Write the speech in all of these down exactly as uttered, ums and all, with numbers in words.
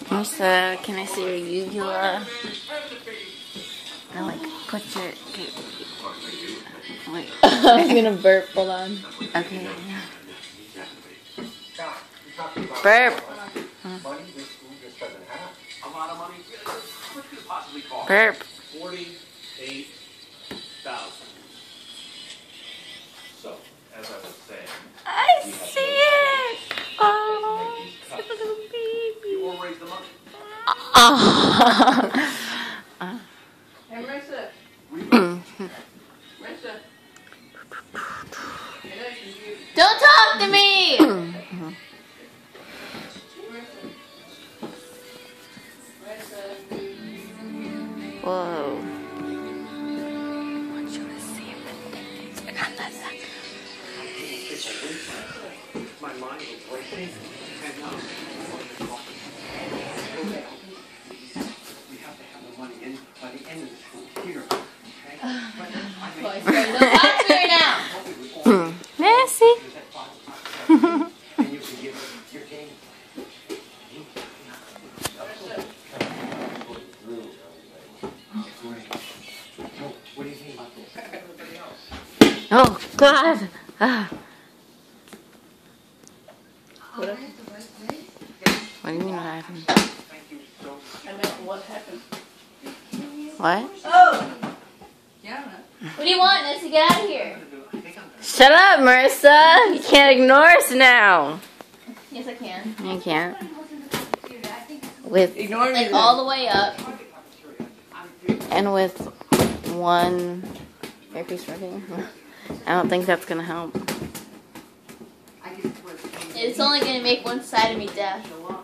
Marissa, can I see your uvula? Now, like, put your... Wait. I'm gonna burp, hold on. Okay. Burp! Burp. Forty-eight thousand. So, as I was saying, I see it! Oh, it's a little baby. you will raise the money. Uh. Hey, Marissa. Marissa. Don't talk to me! Whoa. My mind was racing, and now we have to have the money in by the end of the school year. Okay? Boy, don't talk to her now! Messy. And you can give your game. What do you think about this? Oh, God. Ah. What What do you mean what happened? I meant what happened. What? Oh! Yeah. What do you want, Nancy? Get out of here! Shut up, Marissa. You can't ignore us now. Yes, I can. You can't. With Ignore me. Like then. all the way up. and with one earpiece working. I don't think that's gonna help. It's only gonna make one side of me deaf.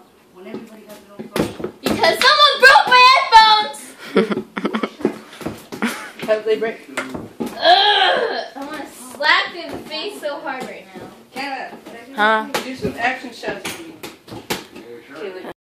Because someone broke my headphones! How did they break? Ugh! I want to slap you in the face so hard right now. Canada. Huh? Do some action shots.